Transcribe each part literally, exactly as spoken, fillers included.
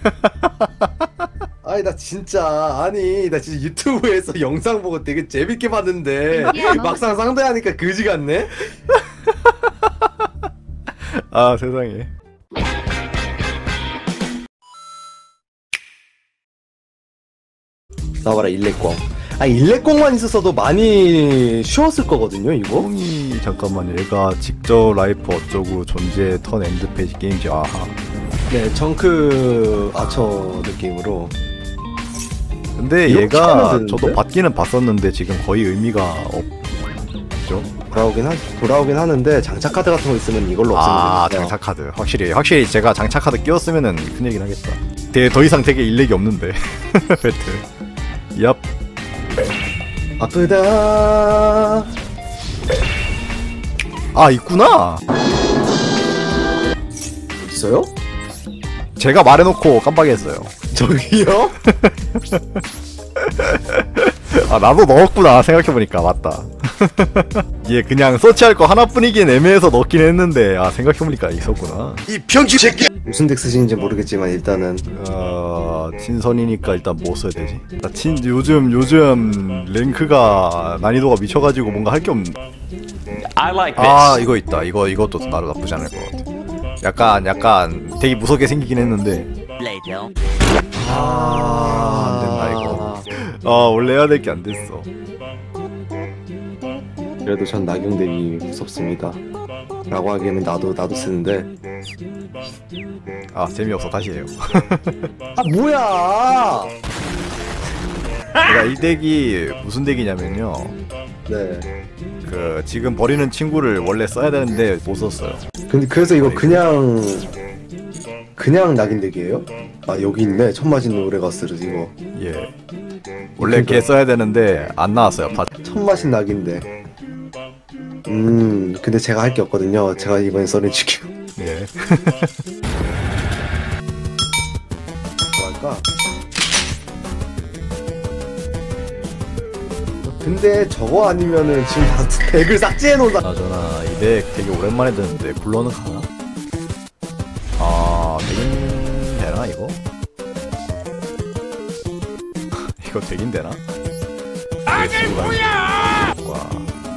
아니 나 진짜 아니 나 진짜 유튜브에서 영상 보고 되게 재밌게 봤는데 막상 상대하니까 그지 같네? 아 세상에. 나와라 일렉광. 아 일렉광만 있었어도 많이 쉬웠을 거거든요 이거? 뽕이 잠깐만 얘가 직접 라이프 어쩌고 존재 턴 엔드 페이지 게임즈 아하. 네 정크 아처 느낌으로. 근데 얘가 저도 받기는 봤었는데 지금 거의 의미가 없죠. 돌아오긴 하 돌아오긴 하는데 장착 카드 같은 거 있으면 이걸로 없으면 아 되니까. 장착 카드 확실히 확실히 제가 장착 카드 끼웠으면은 큰 얘기는 하겠다. 되게 더 이상 되게 일렉이 없는데 배틀. 얍. 아프다. 아 있구나. 있어요? 제가 말해놓고 깜빡했어요. 저기요? 아 나도 넣었구나 생각해보니까 맞다. 얘 그냥 서치할 거 하나뿐이긴 애매해서 넣긴 했는데 아 생각해보니까 있었구나. 이 병신 새끼! 무슨 덱 쓰시는지 모르겠지만 일단은 어... 친선이니까 일단 뭐 써야 되지? 나 친 요즘 요즘 랭크가 난이도가 미쳐가지고 뭔가 할 게 없는. 아 이거 있다. 이거 이것도 나도 나쁘지 않을 것 같아. 약간 약간 되게 무섭게 생기긴 했는데 아 안된다 이거. 아 원래 해야 될 게 안 됐어. 그래도 전 낙용덱이 무섭습니다 라고 하기에는 나도 나도 쓰는데 아 재미없어 다시 해요. 아 뭐야. 제가 이 덱이 무슨 덱이냐면요, 네 그 지금 버리는 친구를 원래 써야 되는데 못 썼어요. 근데 그래서 이거 그냥 그냥 낙인덱이에요? 아 여기 있네. 천마신 노래가스를 이거. 예 원래 걔 써야 되는데 안 나왔어요. 파... 천마신 낙인덱. 음 근데 제가 할 게 없거든요. 제가 이번에 써내줄게요. 예. 뭐 할까? 근데 저거 아니면은 지금 다 덱을 삭제해놓은 나저나 이 덱 되게 오랜만에 듣는데 굴러는 가나? 아 되긴 되나 이거? 이거 되긴 되나? 아니 뭐야! 와.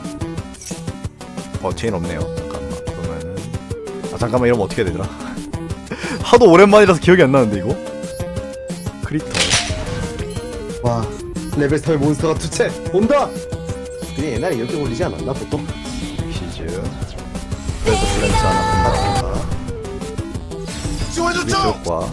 어 체인 없네요. 잠깐만 그러면은 아 잠깐만 이러면 어떻게 되더라? 하도 오랜만이라서 기억이 안 나는데 이거? 크리터. 와 레벨 삼의 몬스터가 투체 온다! 그냥 옛날에 이렇게 올리지 않았나 보통? 시즈. 그래서 플랜트 하나 간다. 미쳤과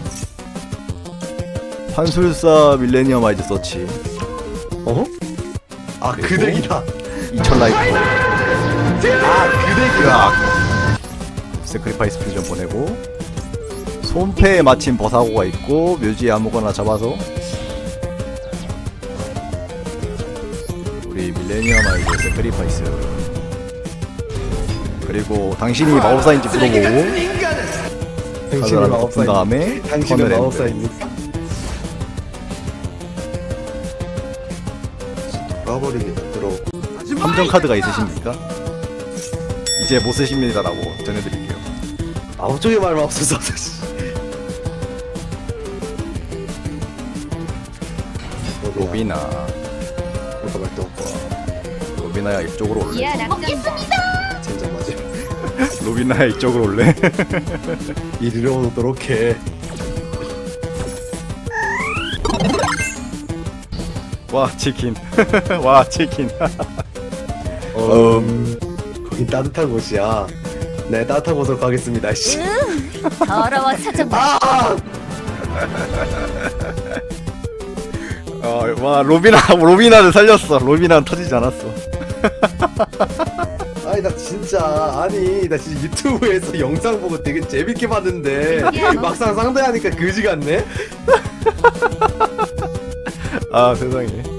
환술사 밀레니엄 아이즈 서치. 어? 아 그 그리고 덱이다! 이천 라이프. 아 그 덱이다! 세크리파이스 퓨전 보내고 손패에 마침 버사고가 있고 묘지에 아무거나 잡아서 우리 밀레니엄 아이즈 세크리파이스. 그리고 당신이 마법사인지 물어보고 당신은 엎은 다음에 당신은 마법사입니까? 돌아버리겠다 들어. 함정 카드가 있으십니까? 이제 못 쓰십니다라고 전해드릴게요. 아홉 쪽의 말만 없어서. 로비나 뭐가 말도 없고. 로비나야 이쪽으로 올래. 먹겠습니다. 젠장 맞아. 로비나야 이쪽으로 올래. 이리로 오도록 해. 와 치킨. 와 치킨. 음, 거긴 따뜻한 곳이야. 네 따뜻한 곳으로 가겠습니다. 씨. 더러워서 좀. 아! 어, 와 로비나 로비나를 살렸어. 로비나는 터지지 않았어. 아니 나 진짜 아니 나 진짜 유튜브에서 영상 보고 되게 재밌게 봤는데 막상 상대하니까 그지 같네. 아 세상에.